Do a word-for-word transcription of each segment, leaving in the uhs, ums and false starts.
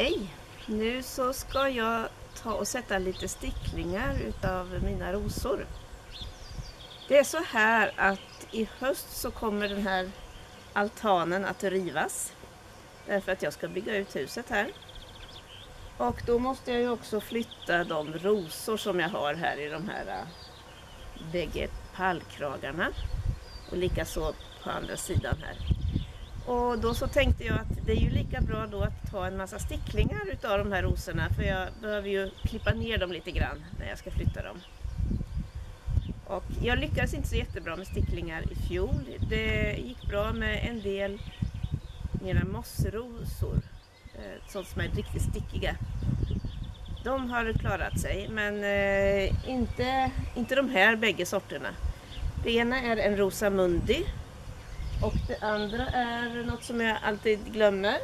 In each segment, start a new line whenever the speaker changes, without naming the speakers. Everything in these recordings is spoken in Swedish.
Hej! Nu så ska jag ta och sätta lite sticklingar utav mina rosor. Det är så här att i höst så kommer den här altanen att rivas. Därför att jag ska bygga ut huset här. Och då måste jag ju också flytta de rosor som jag har här i de här äh, bägge pallkragarna. Och likaså på andra sidan här. Och då så tänkte jag att det är ju lika bra då att ta en massa sticklingar utav de här rosorna. För jag behöver ju klippa ner dem lite grann när jag ska flytta dem. Och jag lyckades inte så jättebra med sticklingar i fjol. Det gick bra med en del mina mossrosor. Sånt som är riktigt stickiga. De har klarat sig, men eh, inte, inte de här bägge sorterna. Det ena är en Rosamundi. Och det andra är något som jag alltid glömmer.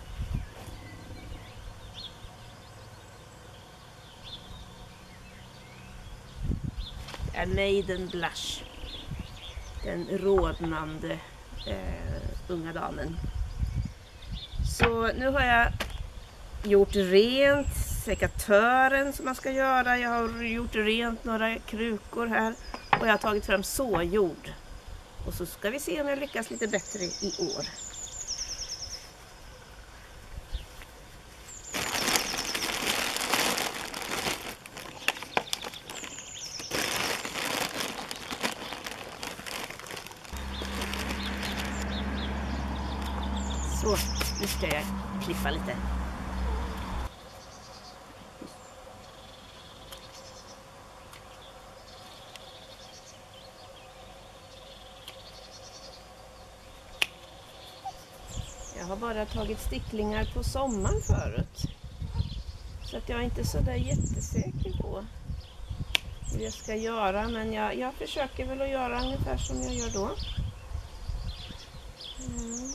Det är Maiden Blush. Den rodnande eh, unga damen. Så nu har jag gjort rent sekatören som man ska göra. Jag har gjort rent några krukor här. Och jag har tagit fram såjord. Och så ska vi se om jag lyckas lite bättre i år. Så, nu ska jag klippa lite. Jag har bara tagit sticklingar på sommaren förut. Så att jag är inte så där jättesäker på hur jag ska göra. Men jag, jag försöker väl att göra ungefär som jag gör då. Mm.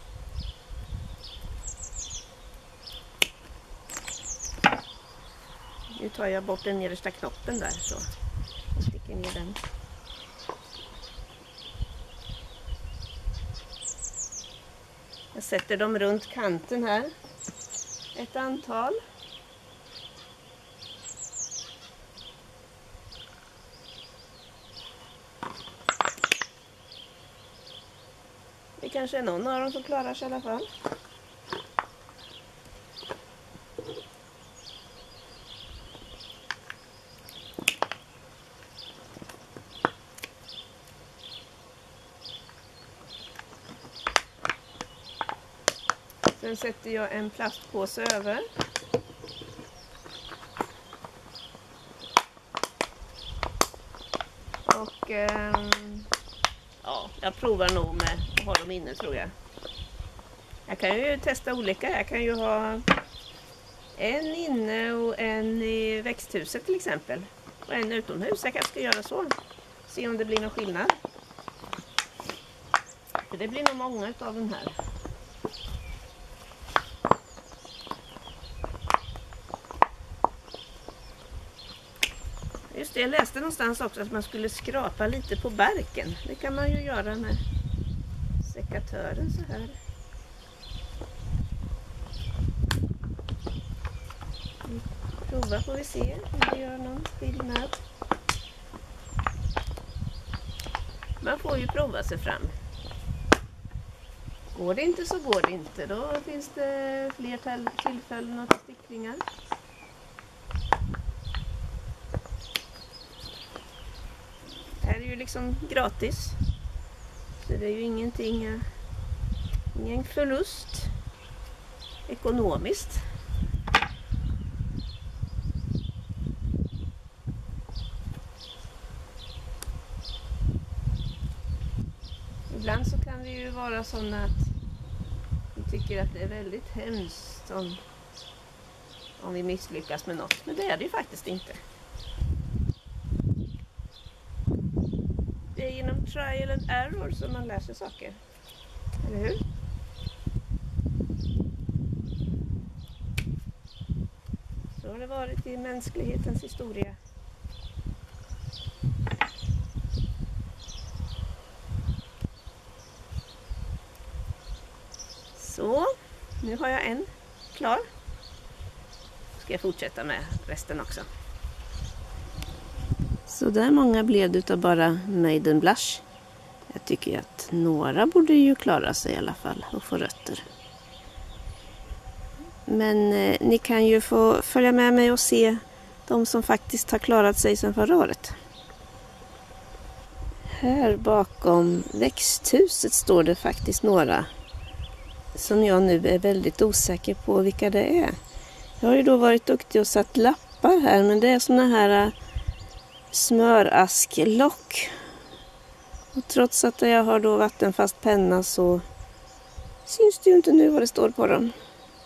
Nu tar jag bort den nedersta knoppen där så. Jag sticker ner den. Jag sätter dem runt kanten här. Ett antal. Det kanske är någon av dem som klarar sig i alla fall. Sen sätter jag en plastpåse över. Och eh, ja, jag provar nog med att ha dem inne tror jag. Jag kan ju testa olika. Jag kan ju ha en inne och en i växthuset till exempel. Och en utomhus. Jag kanske ska göra så. Se om det blir någon skillnad. För det blir nog många utav den här. Just det, jag läste någonstans också att man skulle skrapa lite på barken. Det kan man ju göra med sekatören så här. Prova får vi se om det gör någon skillnad. Man får ju prova sig fram. Går det inte så går det inte. Då finns det fler tillfällen att sticklingar. Det här är ju liksom gratis. Så det är ju ingenting, ingen förlust ekonomiskt. Ibland så kan det ju vara sådana att vi tycker att det är väldigt hemskt om, om vi misslyckas med något. Men det är det ju faktiskt inte. Det är genom trial and error som man lär sig saker. Eller hur? Så har det varit i mänsklighetens historia. Så, nu har jag en klar. ska jag fortsätta med resten också. Så där många blev det utav bara Maiden Blush. Jag tycker att några borde ju klara sig i alla fall och få rötter. Men eh, ni kan ju få följa med mig och se de som faktiskt har klarat sig sedan förra året. Här bakom växthuset står det faktiskt några som jag nu är väldigt osäker på vilka det är. Jag har ju då varit duktig och satt lappar här, men det är såna här smörasklock. Och trots att jag har då vattenfast penna så syns det ju inte nu vad det står på dem.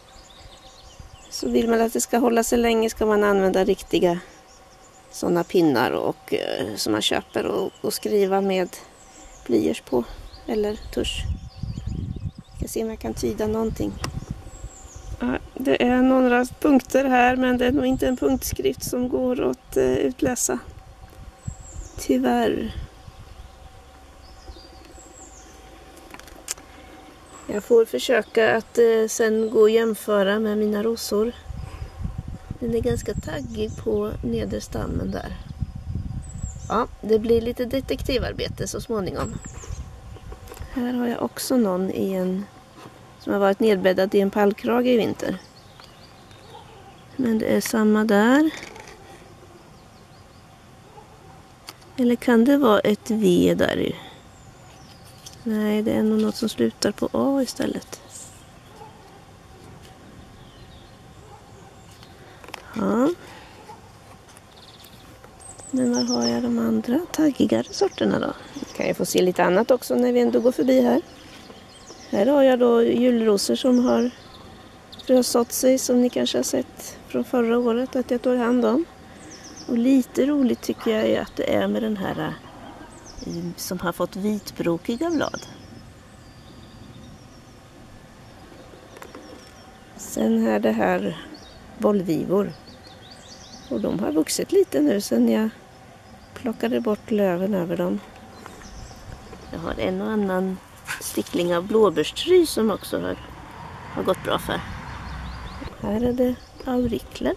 Så vill man att det ska hålla sig länge ska man använda riktiga sådana pinnar och, eh, som man köper och, och skriva med blyerts på eller tusch. Jag ska se om jag kan tyda någonting. Ja, det är några punkter här, men det är nog inte en punktskrift som går att eh, utläsa. Tyvärr. Jag får försöka att eh, sen gå och jämföra med mina rosor. Den är ganska taggig på nederstammen där. Ja, det blir lite detektivarbete så småningom. Här har jag också någon i en som har varit nedbäddad i en pallkrage i vinter. Men det är samma där. Eller kan det vara ett V där i? Nej, det är nog något som slutar på A istället. Ja. Men var har jag de andra taggigare sorterna då? Kan jag få se lite annat också när vi ändå går förbi här. Här har jag då julrosor som har frösått sig, som ni kanske har sett från förra året att jag tog hand om. Och lite roligt tycker jag är att det är med den här som har fått vitbrokiga blad. Sen är det här bollvivor. Och de har vuxit lite nu sen jag plockade bort löven över dem. Jag har en och annan stickling av blåbärstry som också har, har gått bra för. Här är det aurikler.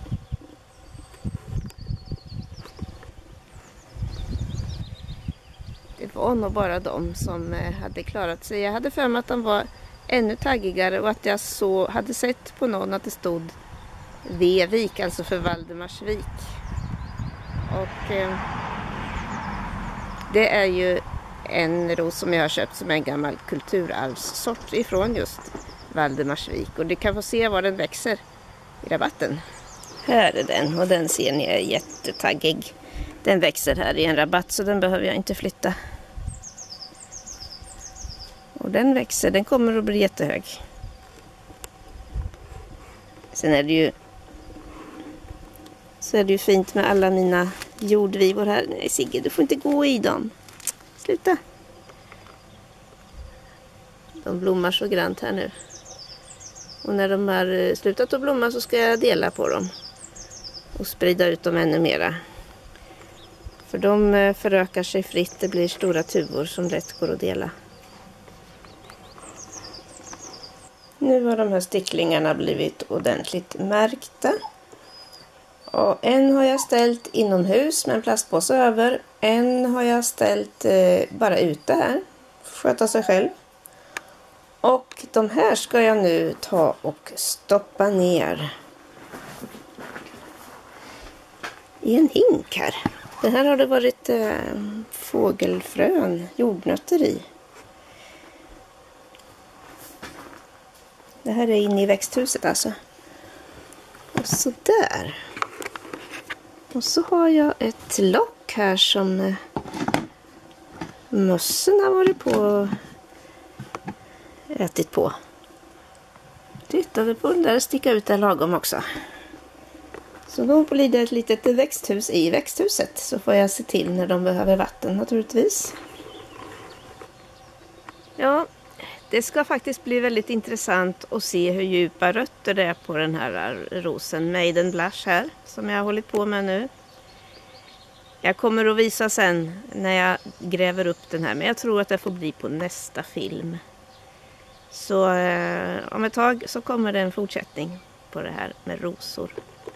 Det var nog bara de som hade klarat sig. Jag hade för mig att de var ännu taggigare och att jag så hade sett på någon att det stod V-vik, alltså för Valdemarsvik. Och eh, det är ju en ros som jag har köpt som är en gammal kulturarvssort ifrån just Valdemarsvik. Och du kan få se var den växer i rabatten. Här är den och den ser ni är jättetaggig. Den växer här i en rabatt så den behöver jag inte flytta. Och den växer, den kommer att bli jättehög. Sen är det ju så är det ju fint med alla mina jordvivor här. Nej Sigge, du får inte gå i dem. Sluta. De blommar så grant här nu. Och när de har slutat att blomma så ska jag dela på dem. Och sprida ut dem ännu mera. För de förökar sig fritt. Det blir stora tuvor som lätt går att dela. Nu har de här sticklingarna blivit ordentligt märkta. Och en har jag ställt inomhus med en plastpåse över. En har jag ställt eh, bara ute här. Sköta sig själv. Och de här ska jag nu ta och stoppa ner i en hink här. Det här har det varit eh, fågelfrön, jordnötter i. Det här är inne i växthuset alltså. Och så där. Och så har jag ett lock här som eh, mössen har varit på och ätit på. Tittade på den där, sticka ut där lagom också. Så då blir det ett litet växthus i växthuset. Så får jag se till när de behöver vatten naturligtvis. Ja, det ska faktiskt bli väldigt intressant att se hur djupa rötter det är på den här rosen Maiden Blush här. Som jag har hållit på med nu. Jag kommer att visa sen när jag gräver upp den här. Men jag tror att det får bli på nästa film. Så eh, om ett tag så kommer det en fortsättning på det här med rosor.